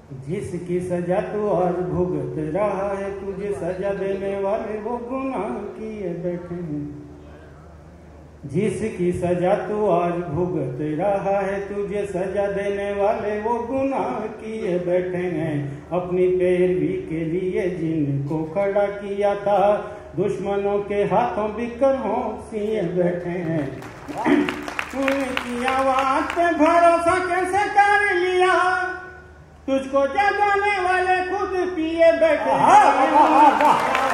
जिसकी सजा तू आज भुगत रहा है, तुझे सजा देने वाले वो गुनाह किए बैठे हैं। जिसकी सजा तू आज भुगत रहा है, तुझे सजा देने वाले वो गुनाह किए बैठे हैं। अपनी पैरवी के लिए जिनको खड़ा किया था, दुश्मनों के हाथों बिकर सिए बैठे हैं। उनकी आवाज पे भरोसा कैसे कर लिया, तुझको जगाने वाले खुद पिए बैठे हैं।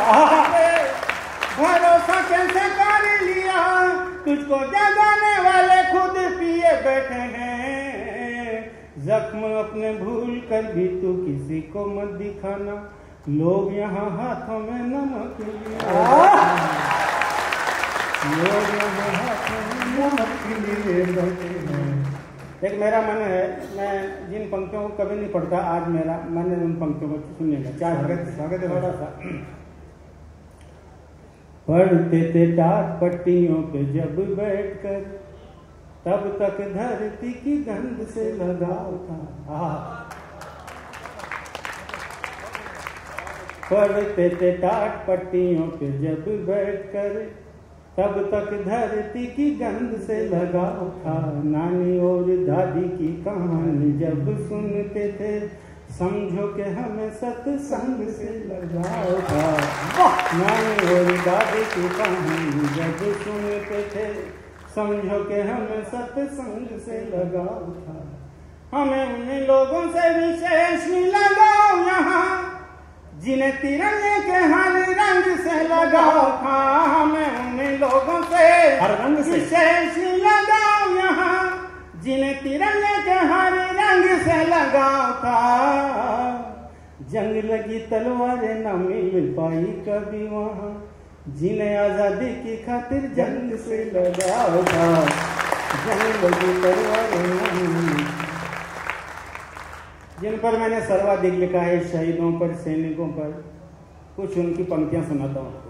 भरोसा कैसे कर लिया, तुझको जगाने वाले खुद पिए बैठे हैं। जख्म अपने भूल कर भी तू किसी को मत दिखाना, लोग यहाँ हाथों में नमक लिए, लोग यहाँ हाथों में नमक लिए बैठे हैं। एक मेरा मन है, मैं जिन पंक्तियों को कभी नहीं पढ़ता, आज मेरा मन है उन पंक्तियों को सुनने का। चार स्वागत है थोड़ा सा। पढ़ते थे टाट पट्टियों पे जब बैठकर, तब तक धरती की गंध से लगाव था। पढ़ते थे टाट पट्टियों पे जब बैठकर, तब तक धरती की गंध से लगाव था। नानी और दादी की कहानी जब सुनते थे, समझो कि हमें सत्संग से लगाव था। नानी और दादी की कहानी जब सुनते थे, समझो कि हमें सत्संग से लगाव था। हमें उन लोगों से विशेष नहीं लगाव यहाँ, जिन्हें तिरंगे के हर रंग से लगाव था। हमें उन लोगों से हर रंग से विशेष नहीं लगाव यहाँ, जिन्हें तिरंगे के हर रंग से लगाव था। जंग लगी तलवारें न मिल पाई कभी वहाँ, जिन्हें आजादी की खातिर जंग से लगाव था। जंग लगी तलवारें न मिल, जिन पर मैंने सर्वाधिक लिखा है, शहीदों पर, सैनिकों पर, कुछ उनकी पंक्तियां सुनाता हूँ।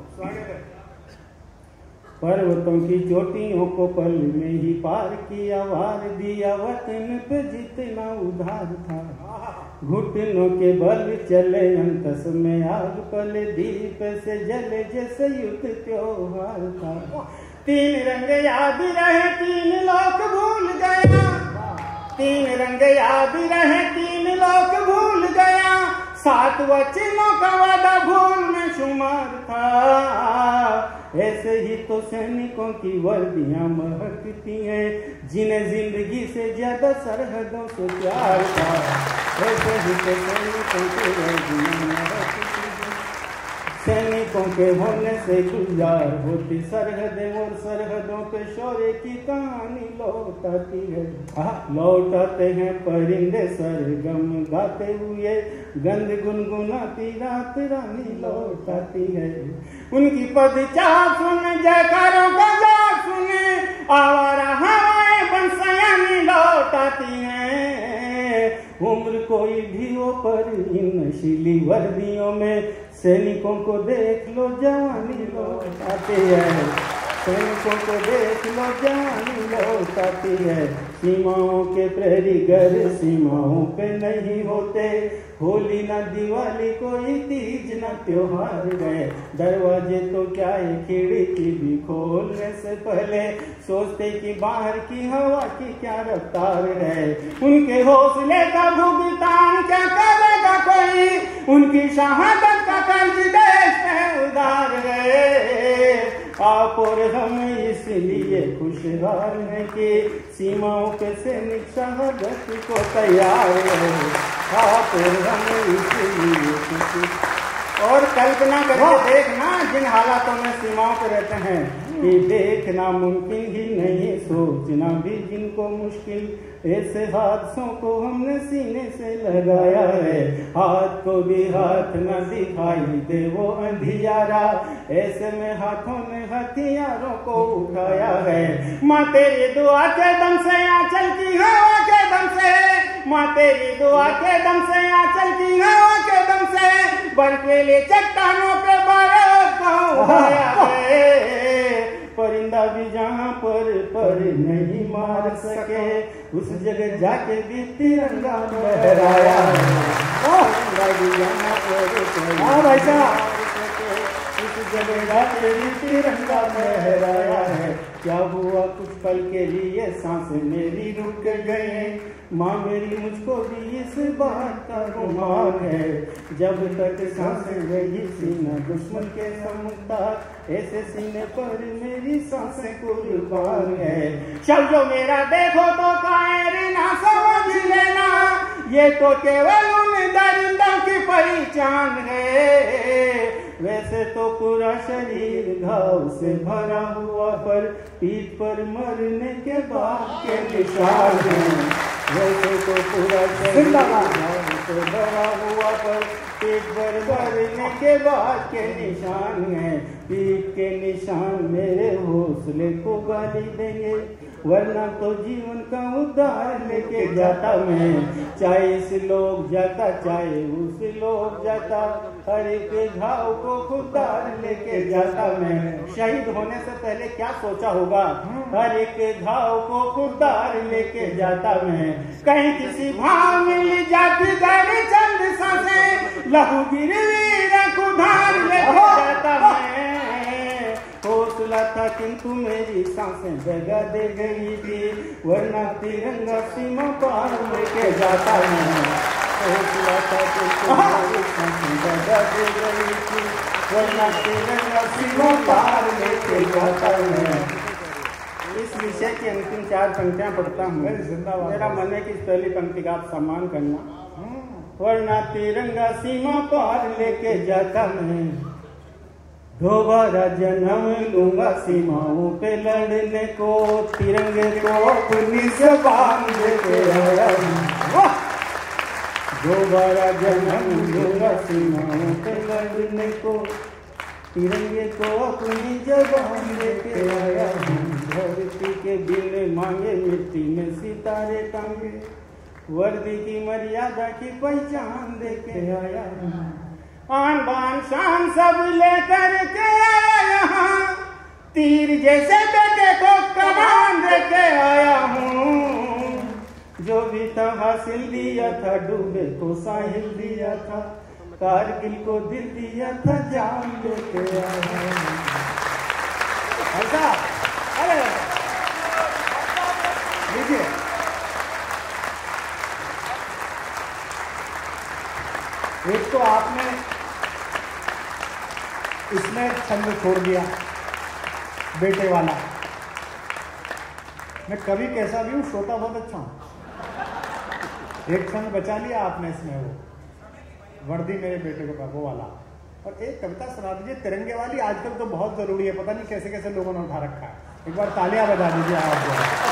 पर्वतों की चोटियों को पल में ही पार किया, वार दिया वतन पे जितना उधार था। घुटनों के बल चले अंतस में आग, पले दीप से जले जैसे युद्ध त्योहार था। तीन रंग याद रहे, तीन लोक भूल गया, तीन रंग याद रहे, तीन लोक भूल गया। 7 वचनों का वादा भूल में शुमार था। ऐसे ही तो सैनिकों की वर्दियां महकती हैं, जिन्हें जिंदगी से ज्यादा सरहदों से प्यार था। ऐसे ही तो सैनिकों की वर्दियां महकती हैं, सैनिकों के होने से गुलजार होती सरहदें, और सरहदों पे शौर्य की कहानी लौटाती है। लौटाते हैं परिंदे सरगम गाते हुए, गंध गुनगुनाती रात रानी लौटाती है। उनकी पदचार सुन, जयकारों का जाप सुने, आवारा हवाएं बंसयानी लौटाती हैं। उम्र कोई भी हो पर इन नशीली वर्दियों में, सैनिकों को देख लो जवानी लौटाती है। सैनिकों को देख लो जवानी लौटाती है। सीमाओं के प्रहरी घर सीमाओं पे नहीं होते, होली ना दिवाली कोई तीज ना त्योहार गए। दरवाजे तो क्या है, खिड़की भी खोलने से पहले सोचते कि बाहर की हवा की क्या रफ्तार है। उनके हौसले का भुगतान क्या करेगा कोई, उनकी शहादत का कर्ज देश में उधार है। आप और हम इसलिए खुशहाल हैं कि सीमाओं पे सैनिक शहादत को तैयार है। आप और हम इसलिए खुश, और कल्पना करके देखना जिन हालातों में सीमाओं पर रहते हैं, कि देखना मुमकिन ही नहीं, सोचना भी जिनको मुश्किल, ऐसे हादसों को हमने सीने से लगाया है। हाथ को भी हाथ न दिखाई दे वो अंधियारा, ऐसे में हाथों ने हथियारों को उठाया है। माँ तेरी दुआ के दम से, आंचल की हवा के दम से, माँ तेरी दुआ के दम से, आंचल की हवा के दम से, बर्फीली चट्टानों पे बारूद को उठाया है। परिंदा भी जहाँ पर नहीं मार सके, उस जगह जाके भी तिरंगा लहराया है। हाँ भाई साहब, इस जगह तेरी तिरंगा लहराया है। क्या हुआ कुछ पल के लिए सांसें मेरी रुक गए, माँ मेरी मुझको भी इस बात का गुमान है। जब तक सांसें रही सीना दुश्मन के समता, ऐसे सीने पर मेरी सांसें कुर्बान है। शब्दों मेरा देखो तो कायर ना समझ लेना, ये तो केवल उन दरिंदों की पहचान है। वैसे तो पूरा शरीर घाव से भरा हुआ, पर पीठ पर मरने के बाद के निशान है। वैसे तो पूरा शरीर घाव से भरा हुआ, पर पीठ पर मरने के बाद के निशान है। पीठ के निशान मेरे हौसले को गाली देंगे, वरना तो जीवन का उद्धार लेके जाता मैं। चाहे इस लोग जाता चाहे उस लोग जाता, हर एक घाव को खुदार लेके जाता मैं। शहीद होने से पहले क्या सोचा होगा, हर एक घाव को खुदार लेके जाता मैं। कहीं किसी भाव मिल जाती गई चंद सांसें, लहू गिरवी खुदार लेके जाता मैं। हौसला था किंतु मेरी सांसें जगह दे गई थी, वरना तिरंगा सीमा पार लेके जाता मैं। हौसला था किंतु मेरी सांसें जगह दे गई थी, वरना तिरंगा सीमा पार लेके जाता मैं। इस विषय की अंतिम 4 पंक्तियां पढ़ता हूँ। मेरा मन है कि इस पहली पंक्ति का आप सम्मान करना। वरना तिरंगा सीमा पार लेके जाता मैं, दोबारा जन्म लूंगा सीमाओं पे लड़ने को, तिरंगे को अपनी ज़बान देके आया हूँ। दोबारा जन्म लूंगा सीमाओं पे लड़ने को, तिरंगे को अपनी ज़बान देके आया हूँ। धरती के बिन मांगे मिट्टी में सितारे टांगे, वर्दी की मर्यादा की पहचान देके आया हूँ। आन बान शान सब लेकर के आया यहाँ, तीर जैसे बेटे को कमान देके आया हूँ। जो भी था हासिल दिया था, डूबे को साहिल दिया था, कारगिल को दिल दिया था, जान देके आया हूँ। ऐसा अरे लीजिए, एक तो आपने इसमें छंद छोड़ दिया बेटे वाला। मैं कवि कैसा भी हूँ, श्रोता बहुत अच्छा हूँ। एक छंद बचा लिया आपने इसमें, वो वर्दी मेरे बेटे को वो वाला। और एक कविता सुना दीजिए तिरंगे वाली, आजकल तो बहुत जरूरी है, पता नहीं कैसे कैसे लोगों ने उठा रखा है। एक बार तालियां बजा दीजिए आप।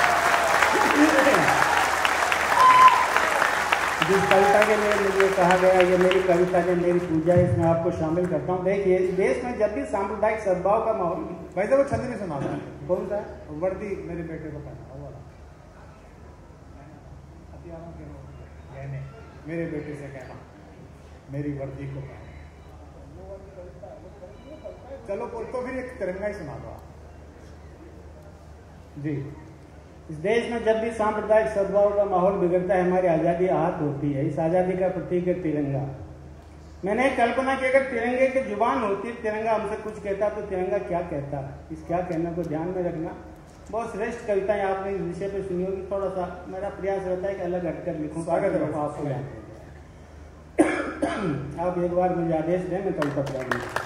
जिस कविता के लिए मुझे कहा गया ये मेरी कविता है, मेरी पूजा है, इसमें आपको शामिल करता हूँ। देखिए, इस देश में जब भी सांप्रदायिक सद्भाव का माहौल, वैसे वो छंद नहीं सुना था। कौन सा? वर्दी मेरे बेटे को पहना वाला, मेरे बेटे से कहना मेरी वर्दी को पहना। चलो तो फिर एक तिरंगा ही सुना दो जी। इस देश में जब भी सांप्रदायिक सद्भाव का माहौल बिगड़ता है, हमारी आज़ादी आहत होती है। इस आज़ादी का प्रतीक है तिरंगा। मैंने कल्पना की अगर तिरंगे की जुबान होती, तिरंगा हमसे कुछ कहता तो तिरंगा क्या कहता। इस क्या कहने को ध्यान में रखना। बहुत श्रेष्ठ कविताएं आपने इस विषय पे सुनी होगी। थोड़ा सा मेरा प्रयास रहता है कि अलग हटकर लिखूं। स्वागत है आपको। आप एक बार मुझे आदेश दें, मैं कविता पढ़ाऊंगा।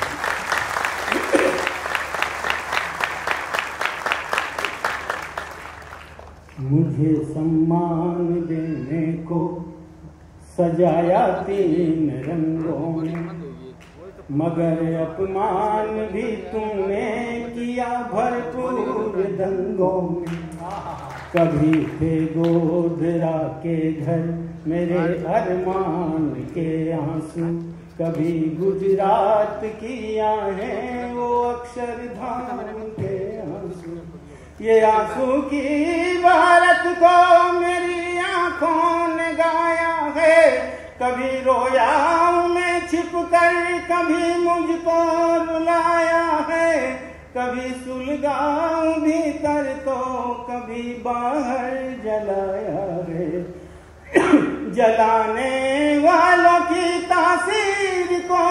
मुझे सम्मान देने को सजाया 3 रंगों में, मगर अपमान भी तुमने किया भरपूर दंगों में। कभी थे गोधरा के घर मेरे अरमान के आंसू, कभी गुजरात की आहें वो अक्षरधाम के आंसू। ये आंसू की भारत को मेरी आंखों ने गाया है। कभी रोया मैं छिप कर, कभी मुझको रुलाया है। कभी सुलगाऊं भीतर तो कभी बाहर जलाया है। जलाने वालों की तासीर को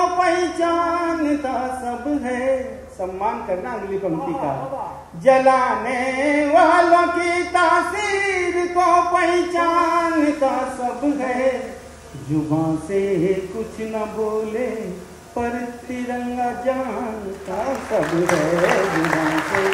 सम्मान करना अगली पंक्ति का। जलाने वालों की तासीर को पहचानता सब है, जुबान से कुछ न बोले पर तिरंगा जानता सब है। जुबान से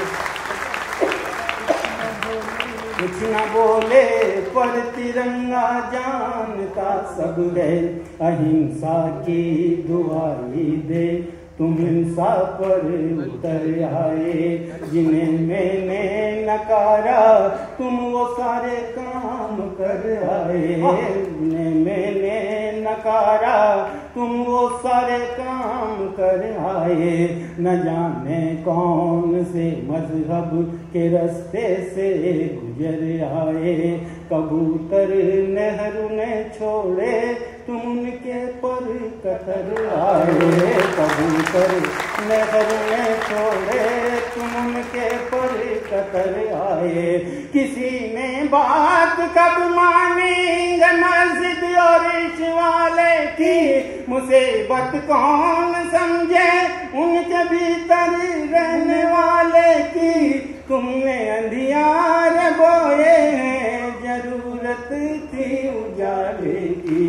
कुछ न बोले पर तिरंगा जानता सब है। अहिंसा की दुआई दे तुम हिंसा पर उतर आए, जिन्हें मैंने नकारा तुम वो सारे काम कर आए। जिन्हें मैंने नकारा तुम वो सारे काम कर आए। न जाने कौन से मजहब के रास्ते से गुजर आए, कबूतर नेहरू ने छोड़े तुम उनके पर कतर आए। कबूतर नेहरू ने छोड़े तुम उनके पर कतर आए। किसी ने बात कब मानी मस्जिद और इश्क वाले की, मुसीबत कौन समझे उनके भीतर रहने वाले की। तुमने अंधियार बोए हैं, जरूरत थी उजाले की।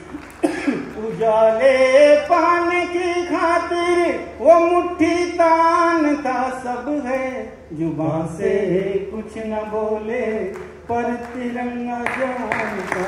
उजाले पाने की खातिर वो मुट्ठी तान था सब है, जुबान से कुछ न बोले पर तिरंगा जानता।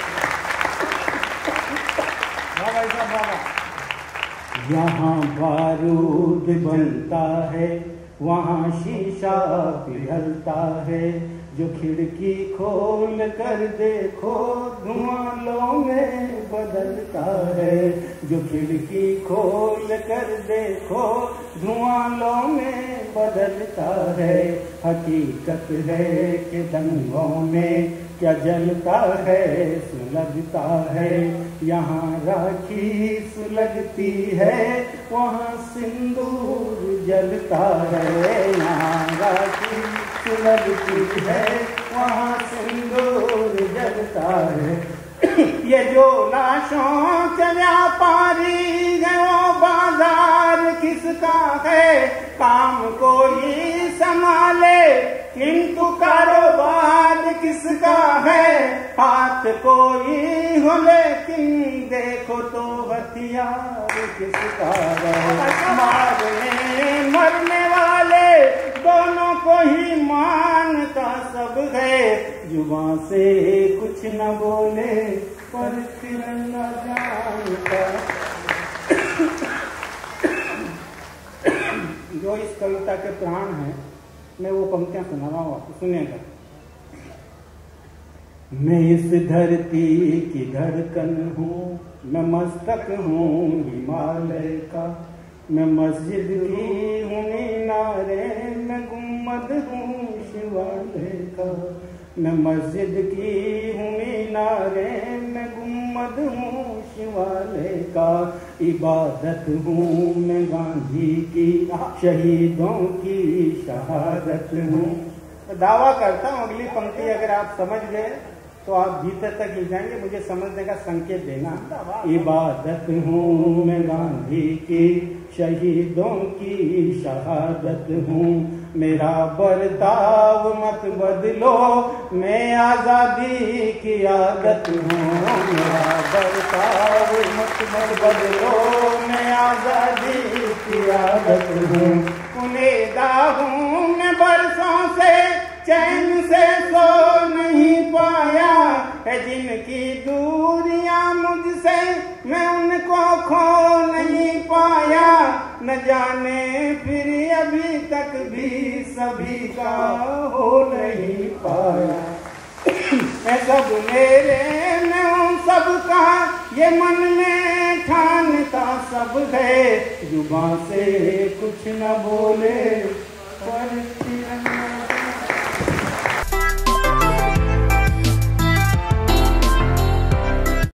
यहाँ बारूद बनता है, वहाँ शीशा पिघलता है। जो खिड़की खोल कर देखो धुआं लो में बदलता है। जो खिड़की खोल कर देखो धुआं लो में बदलता है। हकीकत है कि दंगों में क्या जलता है सुलगता है। यहाँ राखी सुलगती है वहाँ सिंदूर जलता है। यहाँ राखी सुलगती है वहाँ सिंदूर जलता है। ये जो लाशों के व्यापारी है वो बाजार किसका है, काम कोई संभाले किंतु कारोबार किसका है। हाथ कोई हो लेकिन देखो तो हथियार किसका है। मारने मरने वाले दोनों को ही मानता सब है, जुबान से कुछ न बोले पर तिरंगा जानता। जो इस कविता के प्राण हैं, मैं वो पंक्तियां सुना रहा हूँ आपको, सुनिएगा। मैं इस धरती की धड़कन हूँ, मैं मस्तक हूँ हिमालय का। मैं मस्जिद की हूँ मीनारे, मैं गुम्बद हूँ शिवालय का। मैं मस्जिद की हूँ मीनारे, मैं गुम्बद हूँ शिवालय का। इबादत हूँ मैं गांधी की, शहीदों की शहादत हूँ। दावा करता हूँ अगली पंक्ति अगर आप समझ गए तो आप भीतर तक ही जाएंगे, मुझे समझने का संकेत देना। इबादत हूँ मैं गांधी की, शहीदों की शहादत हूँ। मेरा बर्ताव मत बदलो, मैं आजादी की आदत हूँ। मेरा बर्ताव मत बदलो, मैं आजादी की आदत हूँ। उम्मीदा हूँ मैं बरसों से, चैन से सो नहीं पाया है। जिनकी दूरियां मुझसे, मैं उनको खो नहीं पाया। न जाने फिर अभी तक भी सभी का हो नहीं पाया। मैं सब मेरे मैं हूँ सबका, ये मन में ठानता सब है। जुबान से कुछ न बोले पर तिरंगा